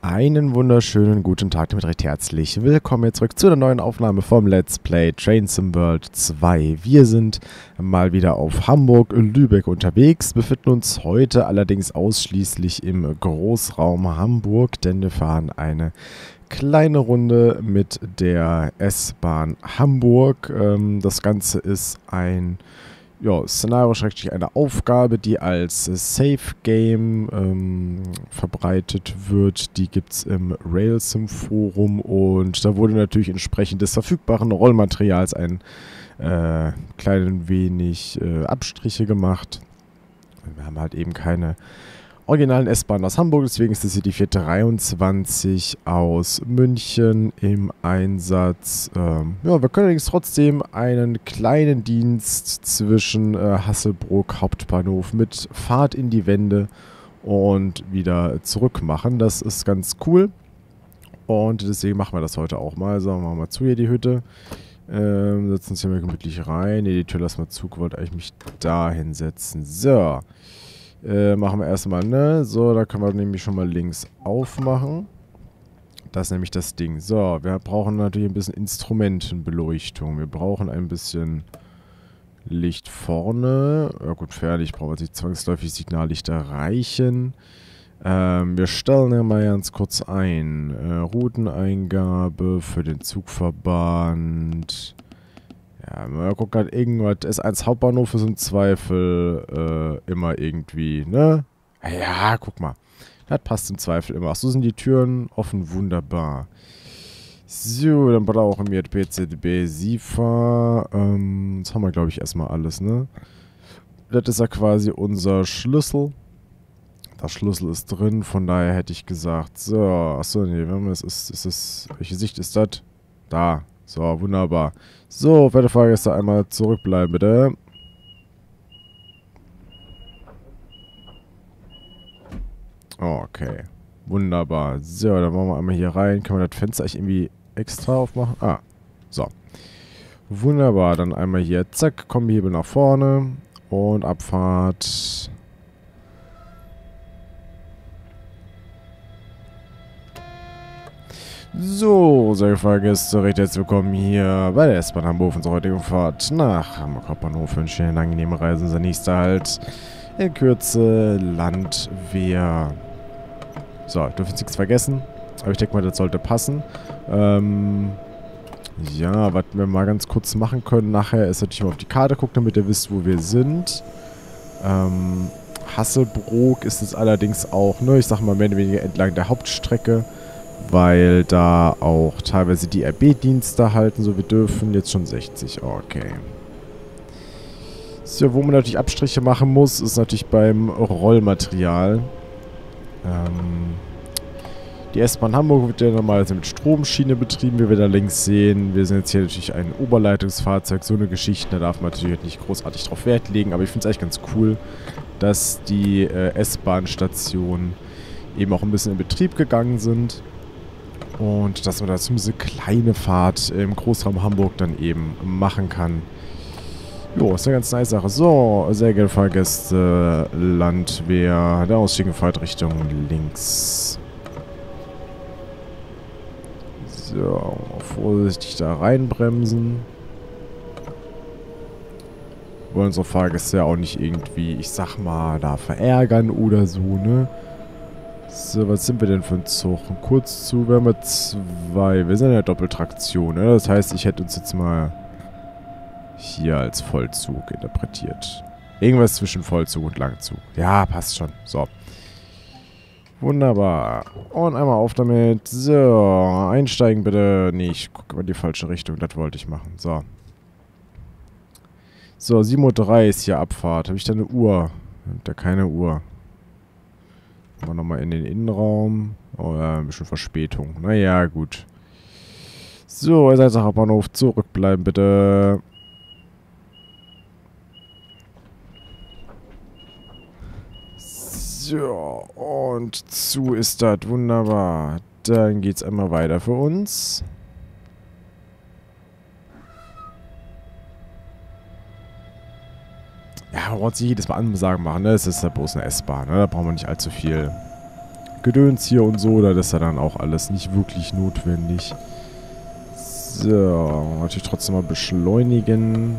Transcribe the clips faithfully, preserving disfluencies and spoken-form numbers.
Einen wunderschönen guten Tag damit recht herzlich. Willkommen jetzt zurück zu einer neuen Aufnahme vom Let's Play Train Sim World zwei. Wir sind mal wieder auf Hamburg-Lübeck unterwegs, befinden uns heute allerdings ausschließlich im Großraum Hamburg, denn wir fahren eine kleine Runde mit der S-Bahn Hamburg. Ähm, das Ganze ist ein ja, Szenario, schrägstrich eine Aufgabe, die als Safe Game ähm, verbreitet wird. Die gibt es im Railsim Forum und da wurde natürlich entsprechend des verfügbaren Rollmaterials ein äh, klein wenig äh, Abstriche gemacht. Wir haben halt eben keine originalen S-Bahn aus Hamburg, deswegen ist das hier die vierhundertdreiundzwanzig aus München im Einsatz. Ähm, ja, wir können allerdings trotzdem einen kleinen Dienst zwischen äh, Hasselbrook Hauptbahnhof mit Fahrt in die Wende und wieder zurück machen. Das ist ganz cool und deswegen machen wir das heute auch mal. So, machen wir mal zu hier die Hütte. Ähm, setzen uns hier mal gemütlich rein. Ne, die Tür lassen wir zu. Ich wollte eigentlich mich da hinsetzen. So. Äh, machen wir erstmal, ne? So, da können wir nämlich schon mal links aufmachen. Das ist nämlich das Ding. So, wir brauchen natürlich ein bisschen Instrumentenbeleuchtung. Wir brauchen ein bisschen Licht vorne. Ja gut, fertig. Brauchen wir nicht zwangsläufig Signallichter reichen. Ähm, wir stellen ja mal ganz kurz ein. Äh, Routeneingabe für den Zugverband. Ja, man guckt halt irgendwas. S eins Hauptbahnhof ist im Zweifel äh, immer irgendwie, ne? Ja, guck mal. Das passt im Zweifel immer. Ach, so sind die Türen offen, wunderbar. So, dann brauchen wir P C B, SIFA. Ähm, das haben wir, glaube ich, erstmal alles, ne? Das ist ja quasi unser Schlüssel. Der Schlüssel ist drin, von daher hätte ich gesagt, so, achso, nee, es ist, es ist, welche Sicht ist das? Da. So, wunderbar. So, werte Fahrgäste, einmal zurückbleiben, bitte. Okay. Wunderbar. So, dann wollen wir einmal hier rein. Können wir das Fenster eigentlich irgendwie extra aufmachen? Ah, so. Wunderbar, dann einmal hier, zack, Kombihebel nach vorne und Abfahrt. So, sehr geehrte Fahrgäste, recht herzlich willkommen hier bei der S-Bahn Hamburg, unserer heutigen Fahrt nach Hamburg Hauptbahnhof. Wir wünschen Ihnen eine angenehme Reise. Unser nächster Halt in Kürze Landwehr. So, dürfen Sie nichts vergessen. Aber ich denke mal, das sollte passen. Ähm, ja, was wir mal ganz kurz machen können nachher, ist natürlich mal auf die Karte gucken, damit ihr wisst, wo wir sind. Ähm, Hasselbrook ist es allerdings auch, ne, ich sag mal mehr oder weniger entlang der Hauptstrecke, weil da auch teilweise die R B-Dienste halten, so wir dürfen jetzt schon sechzig, okay. So, wo man natürlich Abstriche machen muss, ist natürlich beim Rollmaterial. Ähm, die S-Bahn Hamburg wird ja normalerweise mit Stromschiene betrieben, wie wir da links sehen. Wir sind jetzt hier natürlich ein Oberleitungsfahrzeug, so eine Geschichte, da darf man natürlich nicht großartig drauf Wert legen, aber ich finde es eigentlich ganz cool, dass die äh, S-Bahn-Stationen eben auch ein bisschen in Betrieb gegangen sind. Und dass man da zumindest eine kleine Fahrt im Großraum Hamburg dann eben machen kann. Jo, ist eine ganz nice Sache. So, sehr geehrte Fahrgäste, Landwehr, der Ausstieg in Fahrtrichtung links. So, vorsichtig da reinbremsen. Wollen unsere Fahrgäste ja auch nicht irgendwie, ich sag mal, da verärgern oder so, ne? So, was sind wir denn für ein Zug? Kurz zu, wir haben wir zwei. Wir sind in der Doppeltraktion, ne? Das heißt, ich hätte uns jetzt mal hier als Vollzug interpretiert. Irgendwas zwischen Vollzug und Langzug. Ja, passt schon. So. Wunderbar. Und einmal auf damit. So, einsteigen bitte. Nee, ich gucke mal in die falsche Richtung. Das wollte ich machen. So. So, sieben Uhr drei ist hier Abfahrt. Habe ich da eine Uhr? Da keine Uhr. Mal nochmal in den Innenraum. Oh ja, ein bisschen Verspätung. Naja, gut. So, ihr seid am Hauptbahnhof. Zurückbleiben, bitte. So, und zu ist das. Wunderbar. Dann geht's einmal weiter für uns. Ja, man braucht sich jedes Mal Ansagen machen, ne? Es ist ja bloß eine S-Bahn, ne? Da brauchen wir nicht allzu viel Gedöns hier und so, das ist ja dann auch alles nicht wirklich notwendig. So, natürlich trotzdem mal beschleunigen.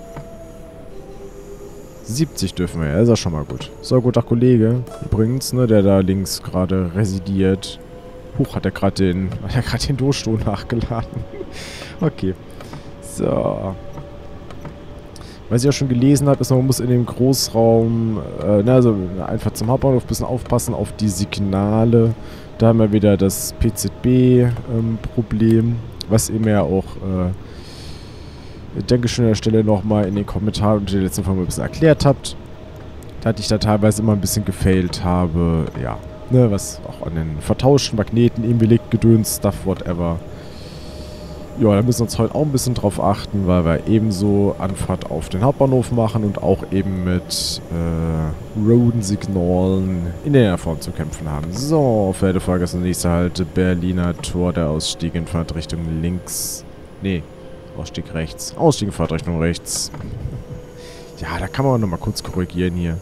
siebzig dürfen wir, ja, ist ja schon mal gut. So, guter Kollege, übrigens, ne, der da links gerade residiert. Huch, hat er gerade den, hat er gerade den Dosto nachgeladen. Okay. So. Was ich auch schon gelesen habe, ist, man muss in dem Großraum, äh, ne, also einfach zum Hauptbahnhof ein bisschen aufpassen auf die Signale. Da haben wir wieder das P Z B-Problem, ähm, was ihr mir ja auch, äh, Dankeschön an der Stelle nochmal in den Kommentaren unter der letzten Folge ein bisschen erklärt habt. Da hatte ich da teilweise immer ein bisschen gefailt habe, ja, ne, was auch an den vertauschten Magneten irgendwie liegt, Gedöns, Stuff, whatever. Ja, da müssen wir uns heute auch ein bisschen drauf achten, weil wir ebenso Anfahrt auf den Hauptbahnhof machen und auch eben mit äh, Rodensignalen in der Form zu kämpfen haben. So, für die Folge ist das nächste halt Berliner Tor, der Ausstieg in Fahrtrichtung links. Nee, Ausstieg rechts. Ausstieg in Fahrtrichtung rechts. Ja, da kann man nochmal kurz korrigieren hier.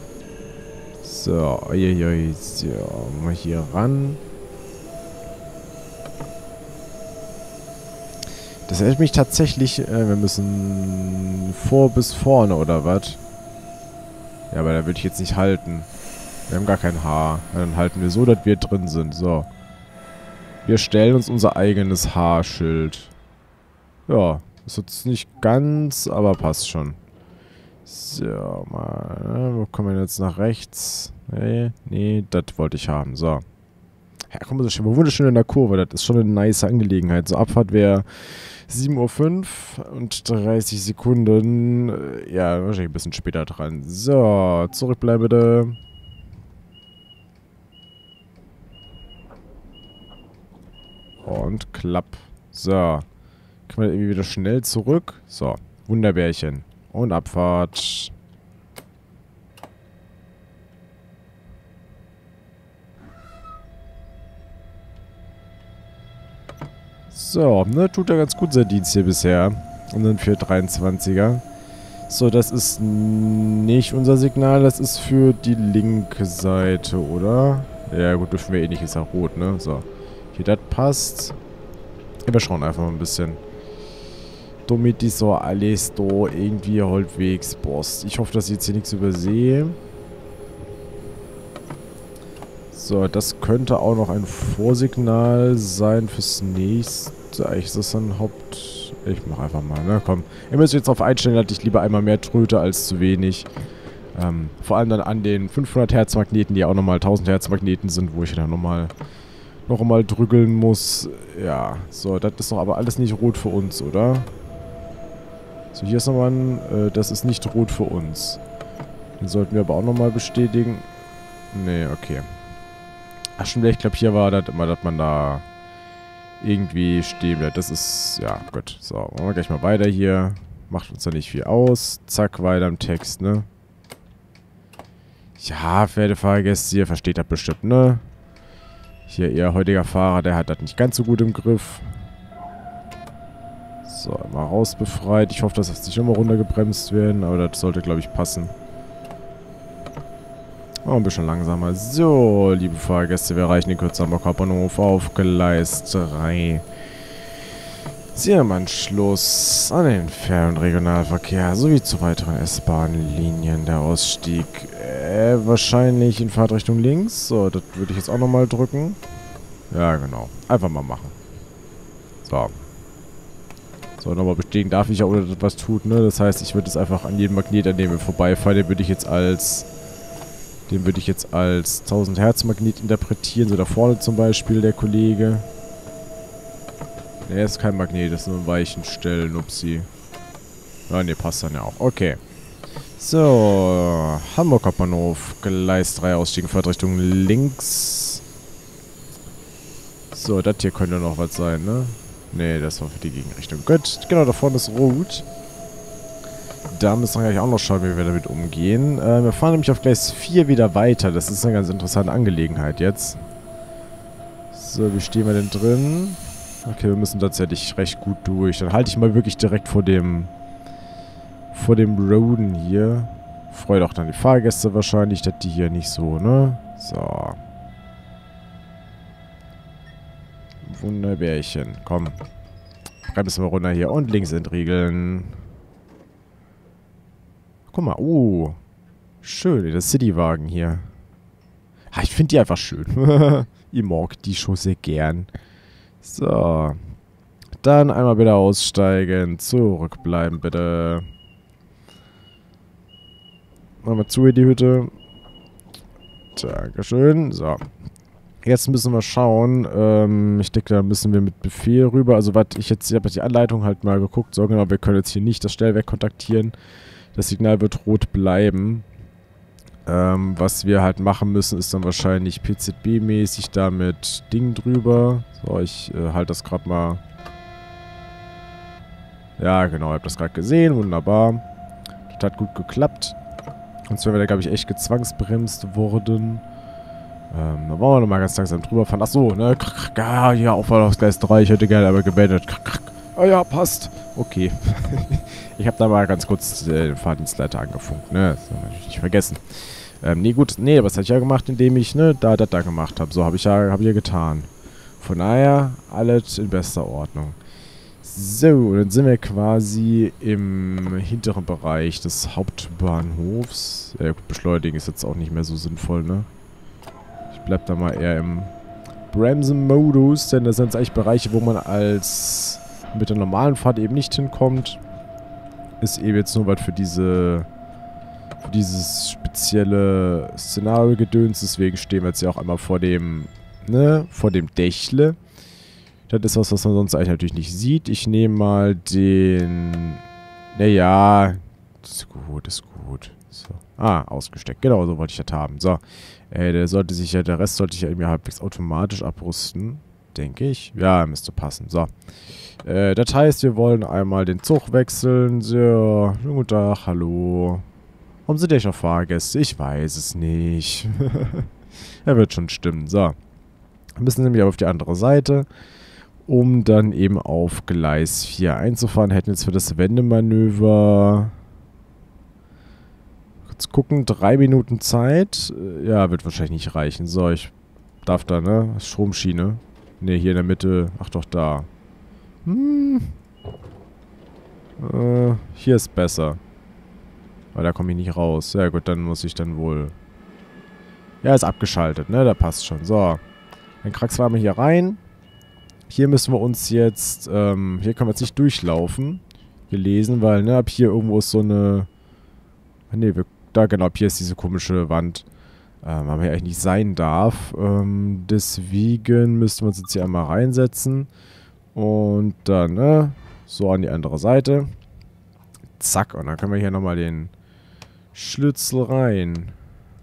So, uiuiui, so, mal hier ran. Das erinnert mich tatsächlich, äh, wir müssen vor bis vorne, oder was? Ja, aber da würde ich jetzt nicht halten. Wir haben gar kein Haar. Ja, dann halten wir so, dass wir drin sind. So. Wir stellen uns unser eigenes Haarschild. Ja, ist jetzt nicht ganz, aber passt schon. So, mal, wo kommen wir jetzt nach rechts? Nee, nee, das wollte ich haben. So. Ja, guck mal, so schön, wunderschön in der Kurve. Das ist schon eine nice Angelegenheit. So, Abfahrt wäre sieben Uhr fünf und dreißig Sekunden. Ja, wahrscheinlich ein bisschen später dran. So, zurückbleiben bitte. Und klapp. So. Können wir irgendwie wieder schnell zurück. So, Wunderbärchen. Und Abfahrt. So, ne, tut ja ganz gut sein Dienst hier bisher. Und dann für dreiundzwanziger. So, das ist nicht unser Signal, das ist für die linke Seite, oder? Ja gut, dürfen wir eh nicht, ist ja rot, ne? So, hier, das passt. Ja, wir schauen einfach mal ein bisschen. Damit ich so alles da irgendwie halbwegs boss. Ich hoffe, dass ich jetzt hier nichts übersehe. So, das könnte auch noch ein Vorsignal sein fürs nächste. Eigentlich ist das ein Haupt... Ich mach einfach mal, ne? Komm. Ihr müsst jetzt darauf einstellen, dass ich lieber einmal mehr tröte als zu wenig. Ähm, vor allem dann an den fünfhundert Hertz Magneten, die ja auch nochmal tausend Hertz Magneten sind, wo ich dann nochmal noch mal drügeln muss. Ja, so, das ist doch aber alles nicht rot für uns, oder? So, hier ist nochmal ein... Äh, das ist nicht rot für uns. Den sollten wir aber auch nochmal bestätigen. Nee, okay. Ach stimmt, ich glaube, hier war das immer, dass man da irgendwie stehen bleibt. Das ist, ja, gut. So, machen wir gleich mal weiter hier. Macht uns da nicht viel aus. Zack, weiter im Text, ne? Ja, verehrte Fahrgäste, ihr versteht das bestimmt, ne? Hier, ihr heutiger Fahrer, der hat das nicht ganz so gut im Griff. So, mal raus befreit. Ich hoffe, dass das nicht immer runtergebremst werden, aber das sollte, glaube ich, passen. Oh, ein bisschen langsamer. So, liebe Fahrgäste, wir erreichen den Kürzer-Hamburg Hauptbahnhof auf Gleis drei. Sie haben Anschluss an den Fern- und Regionalverkehr sowie zu weiteren S-Bahn-Linien. Der Ausstieg äh, wahrscheinlich in Fahrtrichtung links. So, das würde ich jetzt auch nochmal drücken. Ja, genau. Einfach mal machen. So. So, nochmal bestätigen darf ich ja, ohne dass das was tut, ne? Das heißt, ich würde es einfach an jedem Magnet, an dem wir vorbeifahren, den würde ich jetzt als... Den würde ich jetzt als tausend Hertz Magnet interpretieren. So da vorne zum Beispiel, der Kollege. Ne, ist kein Magnet, das ist nur ein Weichenstellen. Upsi. Ja, ne, passt dann ja auch. Okay. So, Hamburg Hauptbahnhof, Gleis drei, Ausstieg in Fahrtrichtung links. So, das hier könnte noch was sein, ne? Ne, das war für die Gegenrichtung. Gut, genau, da vorne ist rot. Da müssen wir gleich auch noch schauen, wie wir damit umgehen. Äh, wir fahren nämlich auf Gleis vier wieder weiter. Das ist eine ganz interessante Angelegenheit jetzt. So, wie stehen wir denn drin? Okay, wir müssen tatsächlich recht gut durch. Dann halte ich mal wirklich direkt vor dem... vor dem Roden hier. Freut auch dann die Fahrgäste wahrscheinlich, dass die hier nicht so, ne? So. Wunderbärchen. Komm. Bremsen wir runter hier und links entriegeln. Guck mal, oh. Schön, der Citywagen hier. Ha, ich finde die einfach schön. Ich mag die schon sehr gern. So. Dann einmal wieder aussteigen. Zurückbleiben, bitte. Machen wir zu in die Hütte. Dankeschön. So. Jetzt müssen wir schauen. Ähm, ich denke, da müssen wir mit Befehl rüber. Also, was ich jetzt, ich habe die Anleitung halt mal geguckt. So, genau, wir können jetzt hier nicht das Stellwerk kontaktieren. Das Signal wird rot bleiben. Ähm, was wir halt machen müssen, ist dann wahrscheinlich P Z B-mäßig da mit Ding drüber. So, ich äh, halte das gerade mal. Ja, genau, ich habe das gerade gesehen. Wunderbar. Das hat gut geklappt. Sonst wären wir da, glaube ich, echt gezwangsbremst worden. Ähm, dann wollen wir nochmal ganz langsam drüber fahren. Achso, ne? Ja, hier, Auffahrungsgleis drei. Ich hätte gerne aber gewendet. Ah ja, passt. Okay. Ich habe da mal ganz kurz äh, den Fahrdienstleiter angefunkt, ne? Das haben wir natürlich nicht vergessen. Ähm, nee, gut. Nee, was hatte ich ja gemacht, indem ich, ne, da, das da gemacht habe. So, habe ich ja, habe ich ja getan. Von daher, alles in bester Ordnung. So, dann sind wir quasi im hinteren Bereich des Hauptbahnhofs. Ja, gut, beschleunigen ist jetzt auch nicht mehr so sinnvoll, ne? Ich bleib da mal eher im Bremsen-Modus, denn das sind eigentlich Bereiche, wo man als mit der normalen Fahrt eben nicht hinkommt. Ist eben jetzt nur was für diese für dieses spezielle Szenario-Gedöns. Deswegen stehen wir jetzt ja auch einmal vor dem, ne, vor dem Dächle. Das ist was, was man sonst eigentlich natürlich nicht sieht. Ich nehme mal den... Naja, das ist gut, das ist gut. So. Ah, ausgesteckt. Genau, so wollte ich das haben. So. Äh, der sollte sich ja, der Rest sollte ich ja irgendwie halbwegs automatisch abrüsten. Denke ich. Ja, müsste passen. So. Äh, das heißt, wir wollen einmal den Zug wechseln. So. Guten Tag, hallo. Warum sind ja noch Fahrgäste? Ich weiß es nicht. Er wird schon stimmen. So. Wir müssen nämlich auf die andere Seite, um dann eben auf Gleis vier einzufahren. Hätten jetzt für das Wendemanöver... Kurz gucken, drei Minuten Zeit. Ja, wird wahrscheinlich nicht reichen. So, ich darf da, ne? Stromschiene. Ne, hier in der Mitte. Ach doch, da. Hm. Äh, hier ist besser. Weil da komme ich nicht raus. Ja gut, dann muss ich dann wohl... Ja, ist abgeschaltet, ne? Da passt schon. So. Dann kraxeln wir hier rein. Hier müssen wir uns jetzt... Ähm, hier können wir jetzt nicht durchlaufen. Hier lesen, weil, ne? Ab hier irgendwo ist so eine... Ne, wir, da genau, ab hier ist diese komische Wand. Ähm, aber hier eigentlich nicht sein darf. Ähm, deswegen müssten wir uns jetzt hier einmal reinsetzen. Und dann, ne? So an die andere Seite. Zack. Und dann können wir hier nochmal den Schlüssel rein.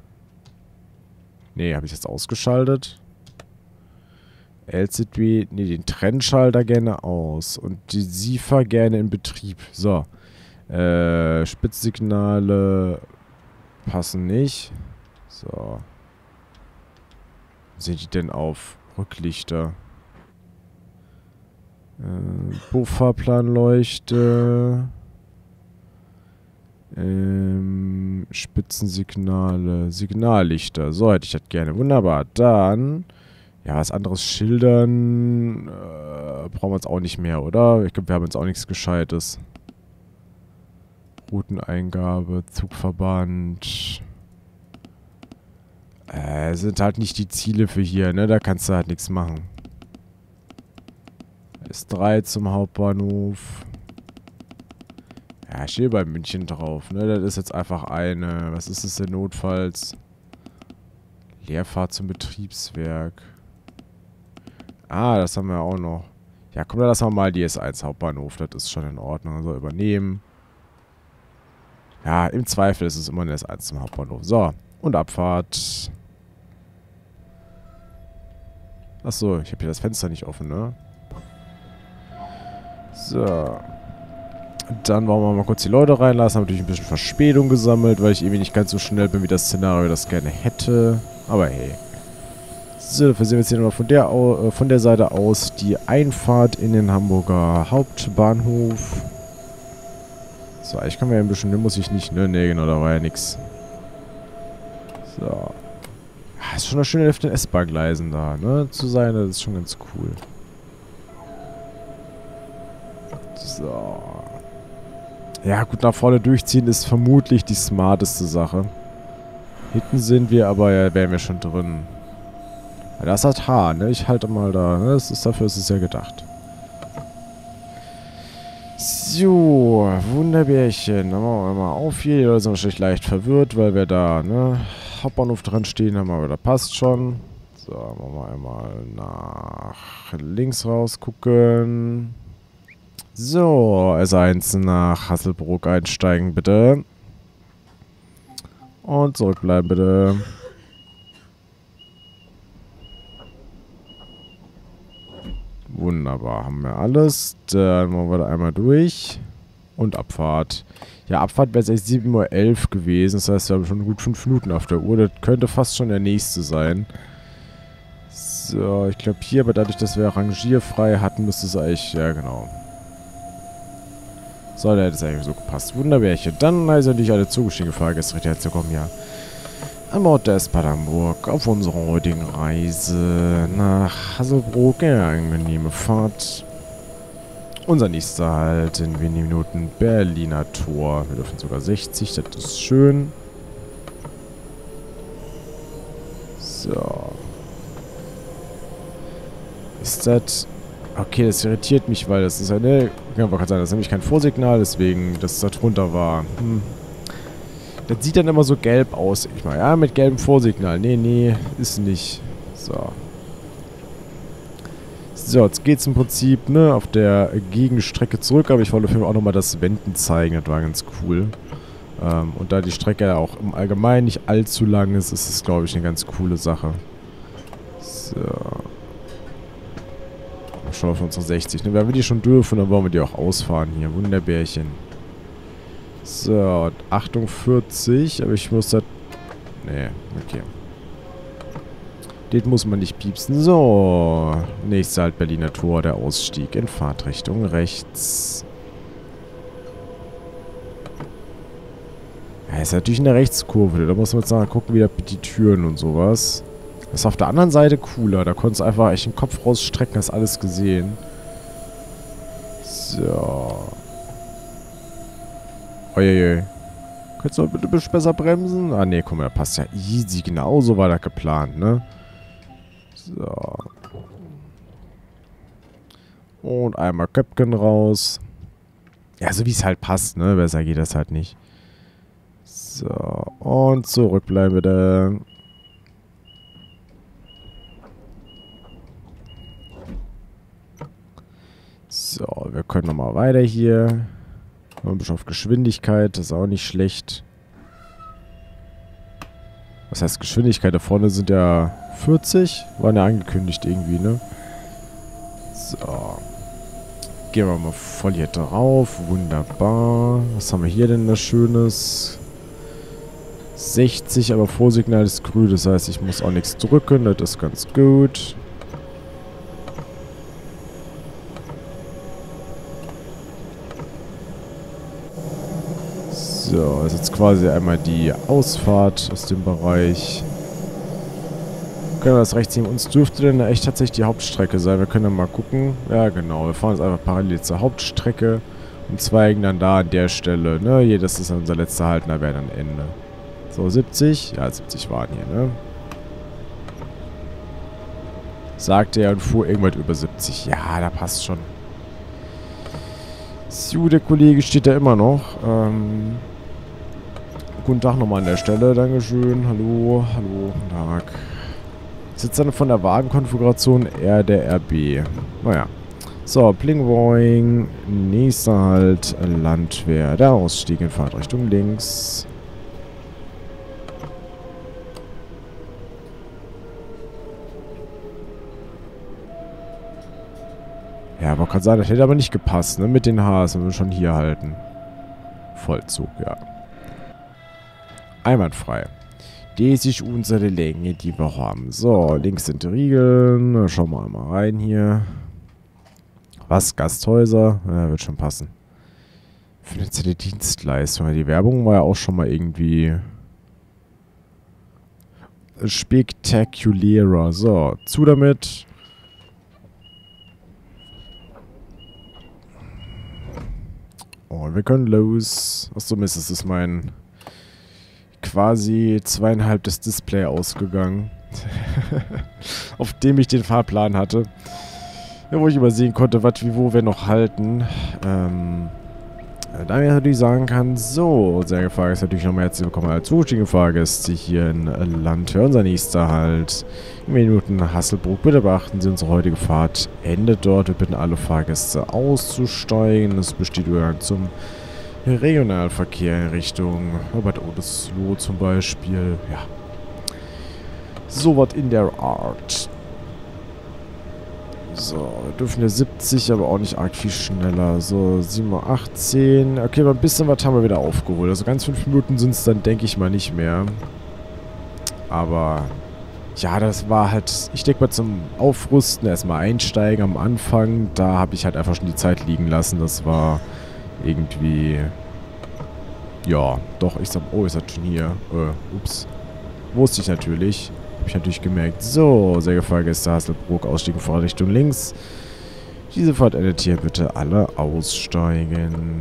Ne, habe ich jetzt ausgeschaltet. L Z B, ne, den Trennschalter gerne aus. Und die S I F A gerne in Betrieb. So. Äh, Spitzsignale passen nicht. So. Sind die denn auf Rücklichter? Äh, Bufferplanleuchte. Ähm, Spitzensignale. Signallichter. So hätte ich das gerne. Wunderbar. Dann... Ja, was anderes schildern äh, brauchen wir jetzt auch nicht mehr, oder? Ich glaube, wir haben jetzt auch nichts Gescheites. Routeneingabe, Zugverband. Äh, sind halt nicht die Ziele für hier, ne? Da kannst du halt nichts machen. S drei zum Hauptbahnhof. Ja, ich stehe bei München drauf, ne? Das ist jetzt einfach eine... Was ist das denn notfalls? Leerfahrt zum Betriebswerk. Ah, das haben wir auch noch. Ja, komm, dann lassen wir mal die S eins Hauptbahnhof. Das ist schon in Ordnung. Also übernehmen. Ja, im Zweifel ist es immer eine S eins zum Hauptbahnhof. So, und Abfahrt. Achso, ich habe hier das Fenster nicht offen, ne? So. Dann wollen wir mal kurz die Leute reinlassen. Haben natürlich ein bisschen Verspätung gesammelt, weil ich irgendwie nicht ganz so schnell bin, wie das Szenario das gerne hätte. Aber hey. So, dafür sehen wir jetzt hier nochmal von der, äh, von der Seite aus die Einfahrt in den Hamburger Hauptbahnhof. So, ich kann mir ja ein bisschen, ne, muss ich nicht, ne, ne, genau, da war ja nix. So. Ja, ist schon eine schöne auf den S-Bahn-Gleisen da, ne, zu sein, das ist schon ganz cool. So. Ja, gut, nach vorne durchziehen ist vermutlich die smarteste Sache. Hinten sind wir, aber ja, wären wir schon drin. Ja, das hat H, ne? Ich halte mal da, ne? Das ist, dafür ist es ja gedacht. So, Wunderbärchen. Dann machen wir mal auf hier. Die Leute sind wahrscheinlich leicht verwirrt, weil wir da, ne? Hauptbahnhof dran stehen haben, aber da passt schon. So, machen wir einmal nach links raus gucken. So, S eins nach Hasselbrook einsteigen, bitte. Und zurückbleiben, bitte. Wunderbar, haben wir alles. Dann machen wir da einmal durch. Und Abfahrt. Ja, Abfahrt wäre es echt sieben Uhr elf gewesen. Das heißt, wir haben schon gut fünf Minuten auf der Uhr. Das könnte fast schon der nächste sein. So, ich glaube hier, aber dadurch, dass wir rangierfrei hatten, müsste es eigentlich... Ja, genau. So, der hätte es eigentlich so gepasst. Wunderbärchen. Dann heißt natürlich alle zugestiegene Fahrgäste recht herzlich willkommen, ja. An Bord der S-Bahn Hamburg auf unserer heutigen Reise nach Hasselbrook. Ja, angenehme Fahrt. Unser nächster Halt in wenigen Minuten Berliner Tor. Wir dürfen sogar sechzig, das ist schön. So. Ist das... Okay, das irritiert mich, weil das ist eine... Ja, man kann sagen, das ist nämlich kein Vorsignal, deswegen, dass das drunter war. Hm. Das sieht dann immer so gelb aus. Ich meine, ja, mit gelbem Vorsignal. Nee, nee, ist nicht. So. So, jetzt geht's im Prinzip, ne, auf der Gegenstrecke zurück, aber ich wollte für mich auch nochmal das Wenden zeigen, das war ganz cool. Ähm, und da die Strecke ja auch im Allgemeinen nicht allzu lang ist, ist es, glaube ich, eine ganz coole Sache. So. Schauen wir auf unsere sechzig, ne, wenn wir die schon dürfen, dann wollen wir die auch ausfahren hier. Wunderbärchen. So, Achtung vierzig, aber ich muss das... Nee, okay. Den muss man nicht piepsen. So, nächster Halt Berliner Tor, der Ausstieg in Fahrtrichtung rechts. Ja, ist natürlich eine Rechtskurve, da muss man jetzt nachher gucken, wieder die Türen und sowas. Das ist auf der anderen Seite cooler, da konntest du einfach echt den Kopf rausstrecken, hast alles gesehen. So. Uiuiui. Könntest du bitte ein bisschen besser bremsen? Ah, ne, guck mal, da passt ja easy. Genau so war das geplant, ne? So. Und einmal Köpken raus. Ja, so wie es halt passt, ne? Besser geht das halt nicht. So. Und zurückbleiben bitte. So, wir können nochmal weiter hier. Ein bisschen auf Geschwindigkeit, das ist auch nicht schlecht. Was heißt Geschwindigkeit? Da vorne sind ja vierzig. Waren ja angekündigt irgendwie, ne? So. Gehen wir mal voll hier drauf. Wunderbar. Was haben wir hier denn das Schönes? sechzig, aber Vorsignal ist grün. Das heißt, ich muss auch nichts drücken. Das ist ganz gut. So, ist jetzt quasi einmal die Ausfahrt aus dem Bereich. Können wir das rechts nehmen? Uns dürfte denn echt tatsächlich die Hauptstrecke sein. Wir können dann mal gucken. Ja, genau. Wir fahren jetzt einfach parallel zur Hauptstrecke und zweigen dann da an der Stelle. Ne? Hier, das ist unser letzter Halt, da wäre dann Ende. So, siebzig. Ja, siebzig waren hier, ne? Sagte er und fuhr irgendwas über siebzig. Ja, da passt schon. So, der Kollege steht da immer noch. Ähm... Guten Tag nochmal an der Stelle, Dankeschön, hallo, hallo, guten Tag. Ist jetzt dann von der Wagenkonfiguration eher der R B. Naja. So, Plingwoing, nächster Halt, Landwehr, der Ausstieg in Fahrtrichtung links. Ja, aber kann sagen, das hätte aber nicht gepasst, ne, mit den Hs, wenn wir schon hier halten. Vollzug, ja. Einwandfrei. Das ist unsere Länge, die wir haben. So, links sind die Riegeln. Na, schauen wir mal rein hier. Was? Gasthäuser? Ja, wird schon passen. Finanzielle Dienstleistungen. Die Werbung war ja auch schon mal irgendwie spektakulärer. So, zu damit. Und wir können los. Achso, Mist, es ist mein quasi zweieinhalb das Display ausgegangen. Auf dem ich den Fahrplan hatte. Ja, wo ich übersehen konnte, was wie wo wir noch halten. Ähm, da ich natürlich sagen kann, so, sehr geehrte Fahrgäste, natürlich nochmal herzlich willkommen als zuständige Fahrgäste hier in Landhöhe. Unser nächster Halt in Minuten Hasselbrook. Bitte beachten Sie, unsere heutige Fahrt endet dort. Wir bitten alle Fahrgäste auszusteigen. Es besteht Übergang zum Regionalverkehr in Richtung Robert Odesloh zum Beispiel. Ja. Sowas in der Art. So, wir dürfen ja siebzig, aber auch nicht arg viel schneller. So, sieben Uhr achtzehn. Okay, aber ein bisschen was haben wir wieder aufgeholt. Also ganz fünf Minuten sind es dann, denke ich mal, nicht mehr. Aber, ja, das war halt, ich denke mal zum Aufrüsten, erstmal einsteigen am Anfang. Da habe ich halt einfach schon die Zeit liegen lassen. Das war irgendwie, ja, doch, ich sag, oh, ist das schon hier. Äh, ups. Wusste ich natürlich. Habe ich natürlich gemerkt. So, sehr geehrte Fahrgäste, Hasselbrook, Ausstieg in Fahrtrichtung links. Diese Fahrt endet hier, bitte alle aussteigen.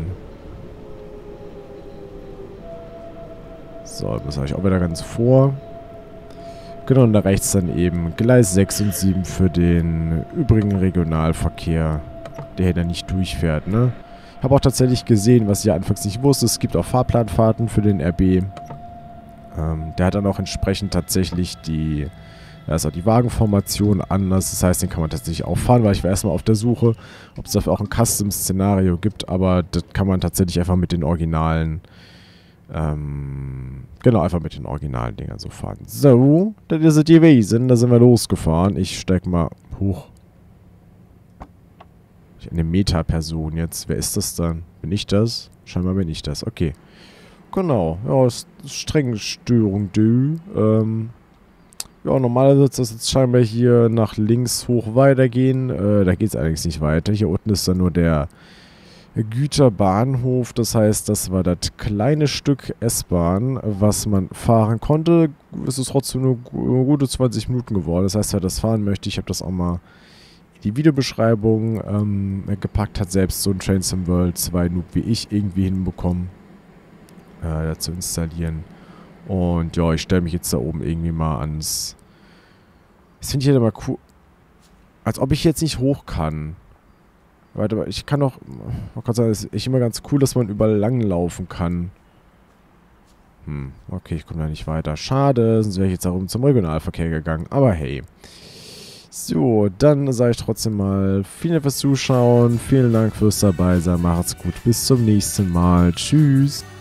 So, das habe ich auch wieder ganz vor. Genau, und da rechts dann eben Gleis sechs und sieben für den übrigen Regionalverkehr, der hier dann nicht durchfährt, ne? Habe auch tatsächlich gesehen, was ich ja anfangs nicht wusste, es gibt auch Fahrplanfahrten für den R B. Ähm, der hat dann auch entsprechend tatsächlich die, da ist auch die Wagenformation anders, das heißt, den kann man tatsächlich auch fahren, weil ich war erstmal auf der Suche, ob es dafür auch ein Custom-Szenario gibt, aber das kann man tatsächlich einfach mit den originalen, ähm, genau, einfach mit den originalen Dingern so fahren. So, das ist es gewesen, da sind wir losgefahren. Ich steig mal hoch. Eine Meta-Person jetzt. Wer ist das dann? Bin ich das? Scheinbar bin ich das. Okay. Genau. Ja, ist strenge Störung, du. Ähm, ja, normalerweise ist das jetzt scheinbar hier nach links hoch weitergehen. Äh, da geht es allerdings nicht weiter. Hier unten ist dann nur der Güterbahnhof. Das heißt, das war das kleine Stück S-Bahn, was man fahren konnte. Es ist trotzdem nur gute zwanzig Minuten geworden. Das heißt, wer das fahren möchte, ich habe das auch mal die Videobeschreibung ähm, gepackt, hat selbst so ein Train Sim World zwei Noob wie ich irgendwie hinbekommen, äh, zu installieren. Und ja, ich stelle mich jetzt da oben irgendwie mal ans... Das finde ich halt immer cool. Als ob ich jetzt nicht hoch kann. Warte mal, ich kann doch... Man kann sagen, es ist echt immer ganz cool, dass man überall langlaufen kann. Hm, okay, ich komme da nicht weiter. Schade, sonst wäre ich jetzt auch zum Regionalverkehr gegangen. Aber hey. So, dann sage ich trotzdem mal vielen Dank fürs Zuschauen, vielen Dank fürs Dabeisein, macht's gut, bis zum nächsten Mal, tschüss.